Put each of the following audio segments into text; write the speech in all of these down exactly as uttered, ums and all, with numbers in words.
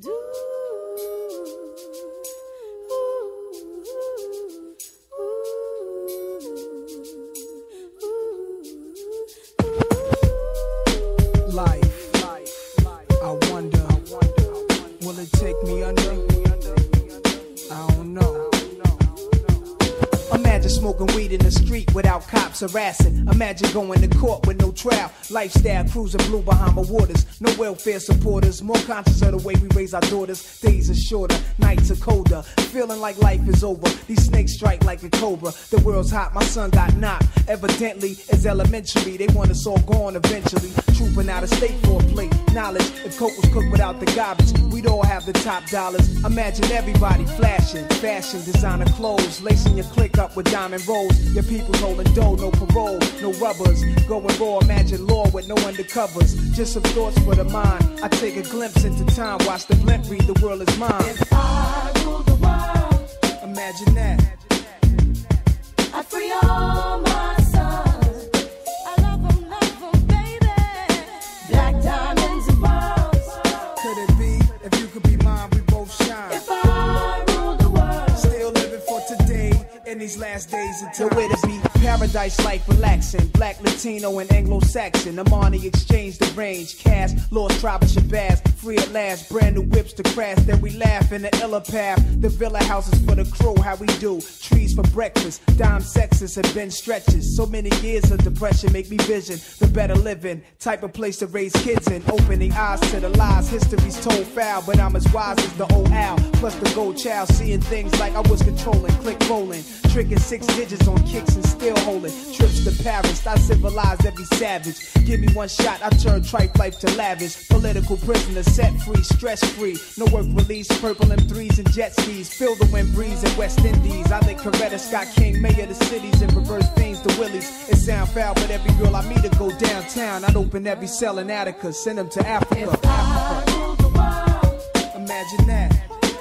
Life, I wonder, will it take me under? I don't know. Imagine smoking weed in the street without cops harassing. Imagine going to court with no trial. Lifestyle cruising blue behind my waters. No welfare supporters. More conscious of the way we raise our daughters. Days are shorter, nights are colder. Feeling like life is over. These snakes strike like a cobra. The world's hot, my son got knocked. Evidently, it's elementary. They want us all gone eventually. Trooping out of state for a plate. Knowledge, if coke was cooked without the garbage, we'd all have the top dollars. Imagine everybody flashing. Fashion, designer clothes. Lacing your click up with diamond rolls. Your people's holding dough, no parole, no rubbers. Going raw, imagine law with no undercovers. Just some thoughts for the mind. I take a glimpse into time, watch the blimp read, the world is mine. If I rule the world, imagine that. I free all my sons. I love them, love them, baby. Black diamonds and pearls. Could it be, if you could be mine, we both shine. If I rule the world, still living for today. In these last days until where to be paradise life relaxing. Black, Latino, and Anglo-Saxon. Amani exchange the range. Cash, lost tribe of Shabazz. Free at last, brand new whips to crash. Then we laugh in the illa path. The villa houses for the crew, how we do. Trees for breakfast, dime sexes and bench stretches. So many years of depression make me vision the better living. Type of place to raise kids in. Opening eyes to the lies, history's told foul. But I'm as wise as the old owl. Plus the gold child, seeing things like I was controlling. Click rolling. Tricking six digits on kicks and still holding. Trips to Paris, I civilized every savage. Give me one shot, I turn tripe life to lavish. Political prisoner, set free, stress free. No work release, purple M threes and jet skis. Feel the wind breeze in West Indies. I think Coretta Scott King, mayor of the cities, and reverse things to Willies. It sound foul, but every girl I meet to go downtown. I'd open every cell in Attica, send them to Africa. if I rule the world, imagine that.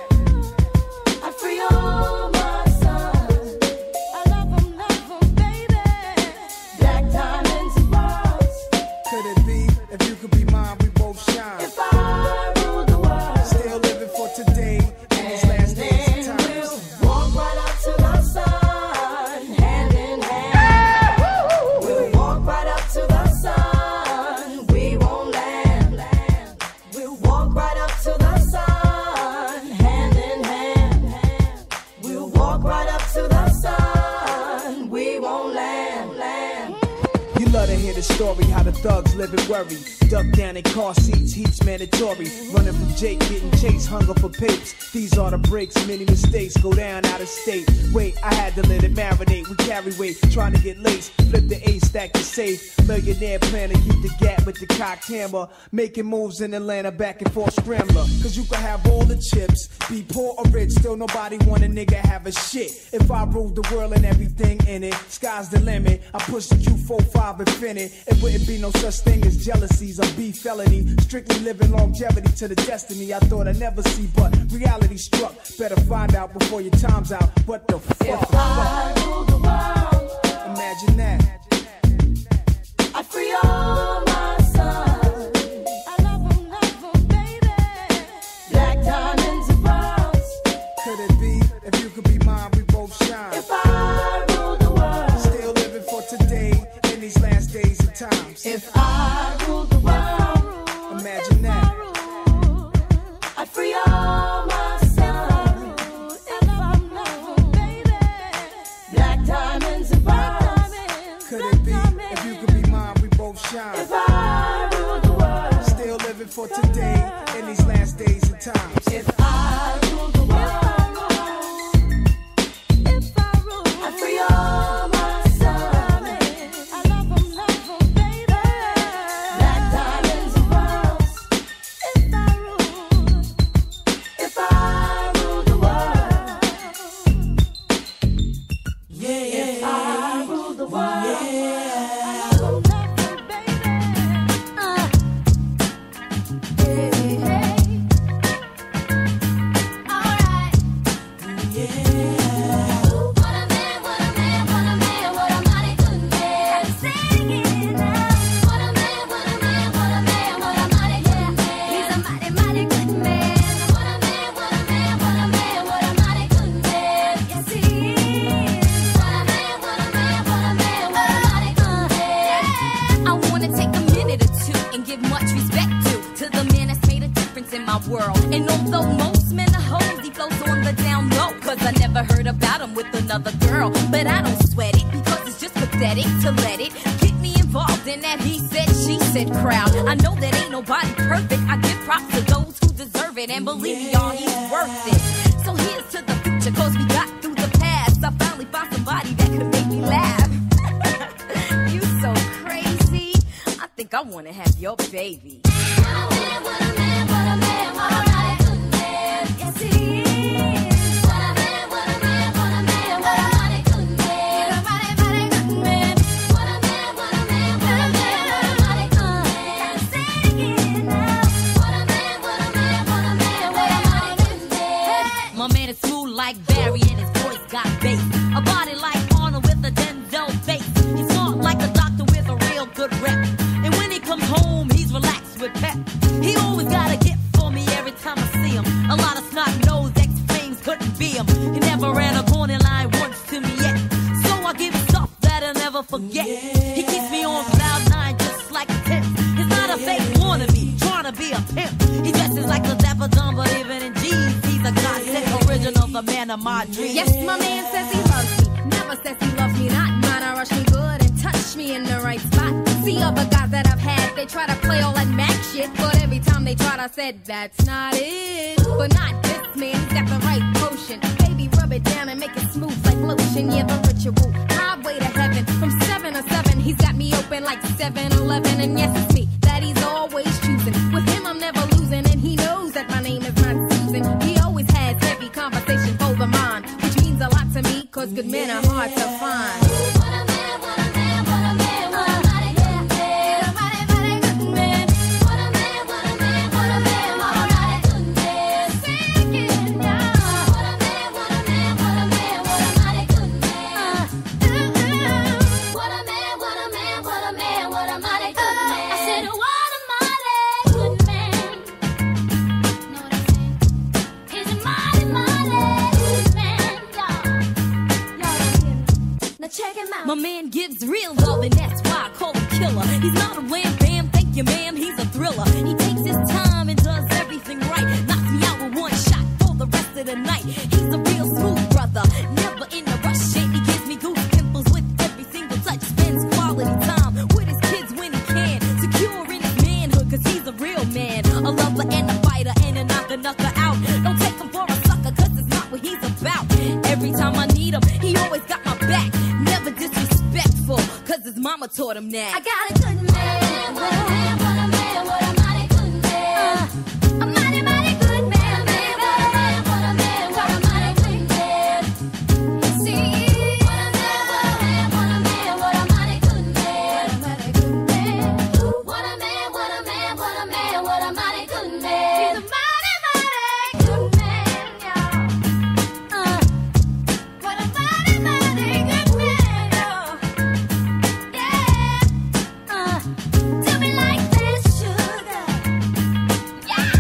I free all my sons. I love them, love them, baby. Black diamonds and pearls. Could it be, if you could be mine, we both shine. If I rule the world, Still living for today, in these last days and times. we'll walk right up to the sun, hand in hand. We'll walk right up to the sun. We won't land. We'll walk right up to the sun, hand in hand. We'll walk right up to the sun. We won't land. land. You love to hear the story, how the thugs live and worry. Duck down in car seats, heat's mandatory. Running from Jake, getting chased, hunger for papes. These are the breaks, many mistakes go down out of state. Wait, I had to let it marinate. We carry weight, trying to get laced. Flip the A, stack the safe. Millionaire plan to keep the gap with the cocked hammer. Making moves in Atlanta, back and forth scrambler. Cause you can have all the chips, be poor or rich, still nobody want a nigga have a shit. If I ruled the world and everything in it, sky's the limit. I push the Q forty-five infinite. It wouldn't be no such thing as jealousies or beef felony. Strictly living longevity to the destiny I thought I'd never see, but reality struck. Better find out before your time's out. What the fuck? If I rule the world, Imagine that. I free all my sons. I love them, love them, baby. Black diamonds and pearls. Could it be, if you could be mine, we both shine. If I rule the world, Still living for today, in these last days and times. if I rule the world, Imagine that. I free all my sons. I love them, love them, baby. Black diamonds and pearls. Could it be, if you could be mine, we both shine. If I rule the world, Still living for today, in these last days and times. if I rule the world, if I rule, I free all my sons. I love them, love them, baby. Black diamonds and pearls. If I rule, if I rule the world, Yeah, if I rule the world, yeah. I love them, love them, baby. Uh, yeah. much respect to, to the man that's made a difference in my world. And although most men are hoes, he flows on the down low, cause I never heard about him with another girl. But I don't sweat it, because it's just pathetic to let it get me involved in that he said, she said crowd. I know that ain't nobody perfect, I give props to those who deserve it, and believe me, y'all, he's worth it. So here's to the future, cause we got through the past. I finally found somebody that could make me laugh. You so crazy, I think I wanna have your baby. What a man, what a man, what a man, what a mighty good man. Yes, he is. What a man, what a man, what a man, what a mighty good man. What a mighty, mighty good man. What a man, what a man, what a man, what a mighty good man. Say it again now. What a man, what a man, what a man, what a mighty good man. My man is smooth like Barry and his voice got bass. A body like Arnold with a Denzel face. He's smart like a doctor with a real good rep. And when he comes home, he's relaxed with pep. He always got a gift for me every time I see him. A lot of snot-nosed ex-flames couldn't be him. He never ran a corner line once to me yet. So I give him stuff that I'll never forget. He keeps me on cloud nine just like a tip. He's not a fake wannabe, trying to be a pimp. He dresses like a dapper dumb, but even in jeans, he's a godsend original, the man of my dreams. Yes, my man says he loves me, never says he loves me not. Mine, I rush me good and touch me in the right spot. See other guys that I've had, they try to play all that Mac shit, but every time they tried, I said, that's not it. But not this man, he's got the right potion. Baby, rub it down and make it smooth like lotion. Yeah, the ritual, highway to heaven. From seven to seven, he's got me open like seven eleven. And yes, it's me that he's always choosing. With him, I'm never losing, and he knows that my name is not Susan. He always has heavy conversation for the mind, which means a lot to me, cause good men are hard to find. What a man, what a man, what a man, what a mighty good man. What a mighty, mighty good man. What a man, what a man, what a man, what a mighty good man. Sing it now. What a man, what a man, what a man, what a mighty good man. What a man, what a man, what a man, what a mighty good man. I said, what a mighty good man. Know what I'm saying? He's a mighty, mighty good man, y'all. Y'all don't hear me. Now check him out. My man gives real love, and that's why I call him killer. He's not a wham bam, thank you ma'am, he's a thriller. He takes his time and does everything right. Knocks me out with one shot for the rest of the night. He's a real smooth brother, never in a rush. Shit, he gives me goose pimples with every single touch. Spends quality time with his kids when he can. Secure in his manhood, cause he's a real man. A lover and a fighter and a knocker knocker out. Don't take him for a sucker, cause it's not what he's about. Every time I need him, he always got my back. Never disrespectful, cause his mama taught him that. I got a good man, what a man, what a man, what a mighty good man. Uh, a mighty, mighty good man, man, what a man, what a man, what a mighty good man. See, what a man, what a man, what a man, what a mighty good man. What a mighty good man. What a man, what a man, what a man, what a mighty good man. He's a mighty, mighty good man, y'all. Uh, what a mighty, mighty good man, y'all. Yeah. Uh, do me like this, sugar. Yeah.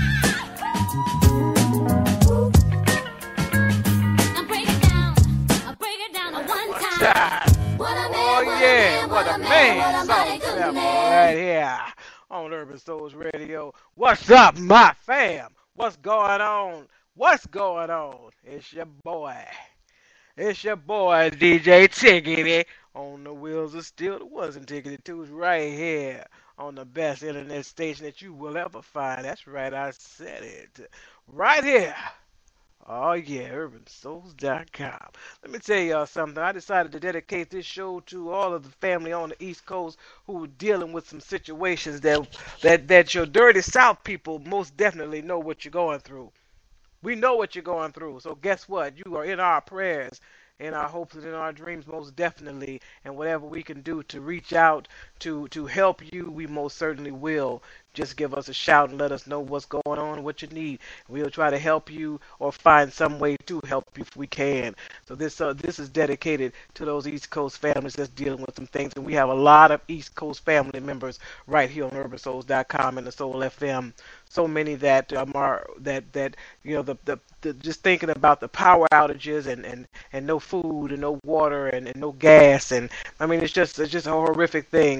Now break it down. I'll break it down at one time. What a man, Oh what a yeah, man, what a what man, a mighty song good sample man. right here on Urban Souls Radio. What's up, my fam? What's going on? What's going on? It's your boy. It's your boy D J Tickety on the wheels of steel. It wasn't Tickety Two's right here on the best internet station that you will ever find. That's right, I said it. Right here. Oh yeah, urban souls dot com. Let me tell y'all something. I decided to dedicate this show to all of the family on the East Coast who are dealing with some situations that that that your dirty South people most definitely know what you're going through. We know what you're going through. So guess what? You are in our prayers, in our hopes, and in our dreams most definitely. And whatever we can do to reach out to to help you, we most certainly will. Just give us a shout and let us know what's going on, what you need. We'll try to help you or find some way to help you if we can. So this uh, this is dedicated to those East Coast families that's dealing with some things. And we have a lot of East Coast family members right here on urban souls dot com and the Soul F M. So many that um, are that that you know the, the the just thinking about the power outages and and and no food and no water and, and no gas, and I mean it's just it's just a horrific thing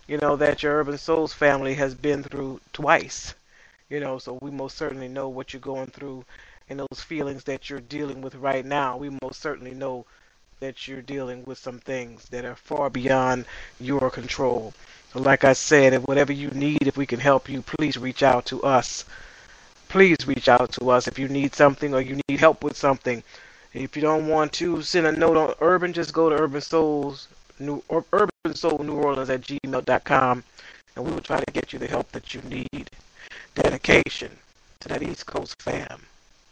you know, that your Urban Souls family has been through twice. You know, so we most certainly know what you're going through and those feelings that you're dealing with right now. We most certainly know that you're dealing with some things that are far beyond your control. So like I said, if whatever you need, if we can help you, please reach out to us. Please reach out to us if you need something or you need help with something. If you don't want to send a note on Urban, just go to Urban Souls, New, or Urban Soul New Orleans at gmail dot com, and we will try to get you the help that you need. Dedication to that East Coast fam.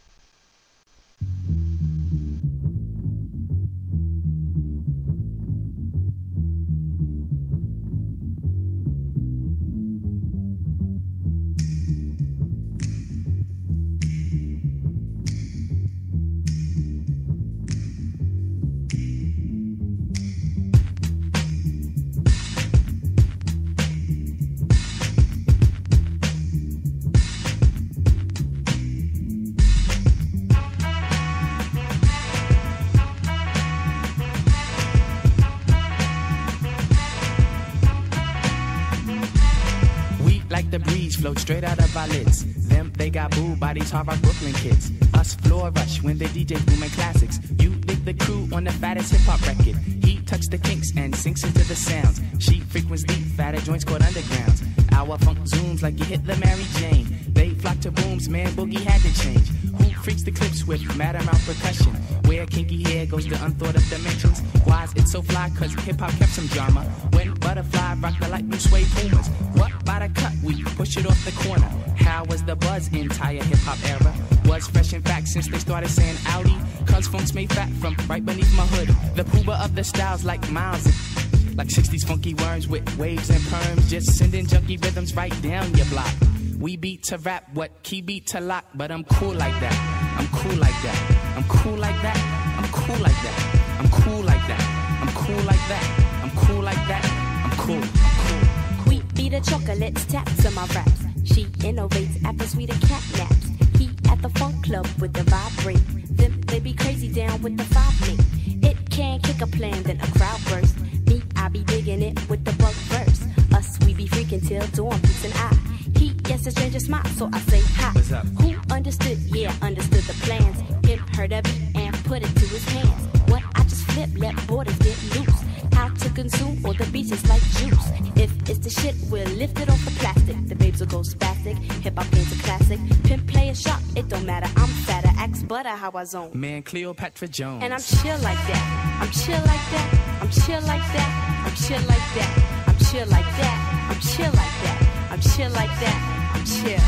Float straight out of our lids. Them, they got boo bodies, hard rock Brooklyn kids. Us floor rush when they D J booming classics. You dig the crew on the fattest hip hop record. He touched the kinks and sinks into the sounds. She frequents deep, fatter joints called undergrounds. Our funk zooms like you hit the Mary Jane. They flock to booms, man, boogie had to change. Who freaks the clips with mad amount percussion? Where kinky hair goes to unthought of dimensions. Why is it so fly? Cause hip hop kept some drama. When butterfly rock the light blue suede pumas. What by the cut? We push it off the corner. How was the buzz entire hip hop era? Was fresh in fact since they started saying Audi. Cause funk's made fat from right beneath my hood. The pooba of the styles like miles. Like sixties funky worms with waves and perms. Just sending junky rhythms right down your block. We beat to rap, what key beat to lock. But I'm cool like that, I'm cool like that. I'm cool like that, I'm cool like that. I'm cool like that, I'm cool like that. I'm cool like that, I'm cool, I'm cool. We beat the chocolates, taps to my raps. She innovates after sweeter cat naps. He at the funk club with the vibrate. Them they be crazy down with the five link. It can kick a plan, then a crowd burst. Me, I be digging it with the bug verse. Us, we be freaking till dawn, peace and I. He gets a stranger smile, so I say hi. What's up? Who understood? Yeah, understood the plans. Him heard of it and put it to his hands. What I just flip, let borders get loose. How to consume all the beaches like juice. If it's the shit, we'll lift it off the plastic. The babes will go spastic. Hip hop game's a classic. Pimp play a shot, it don't matter. I'm fatter, axe butter how I zone. Man, Cleopatra Jones. And I'm chill like that. I'm chill like that. I'm chill like that. I'm chill like that. I'm chill like that. I'm chill like that. I'm chill like that. I'm chill.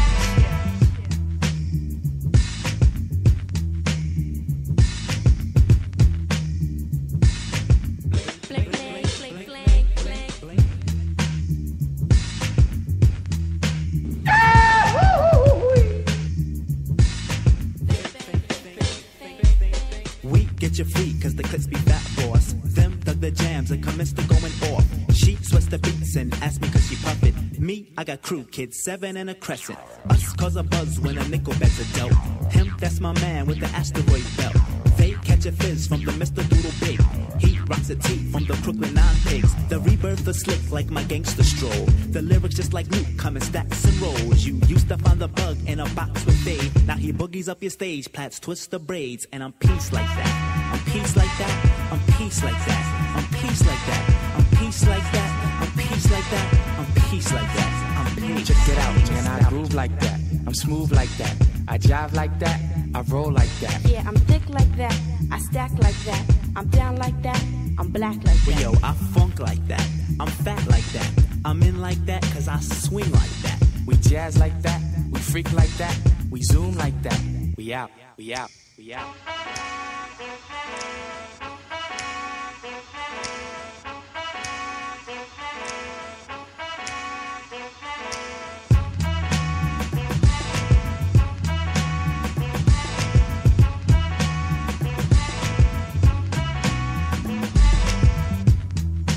We get you free, cause the clips be fat, boss. Them dug the jams and commenced to going off. She sweats the beats and asks me cause she puff it. Me, I got crew kids, seven and a crescent. Us cause a buzz when a nickel bags a dope. Him, that's my man with the asteroid belt. They catch a fizz from the Mister Doodle Big. He rocks a tee from the Crooklyn Nine Pigs. The rebirth is slick like my gangster stroll. The lyrics just like Luke come in stacks and rolls. You used to find the bug in a box with Dave. Now he boogies up your stage, plats twist the braids. And I'm peace like that. I'm peace like that. I'm peace like that. I'm peace like that. I'm peace like that. I'm peace like that. I'm peace like that. I'm peace. Check it out, man. I groove like that. I'm smooth like that. I jive like that. I roll like that. Yeah, I'm thick like that. I stack like that. I'm down like that. I'm black like that. Yo, I funk like that. I'm fat like that. I'm in like that cause I swing like that. We jazz like that. We freak like that. We zoom like that. We out. We out. We out.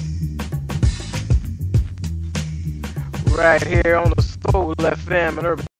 Right here on the Soul F M and Urban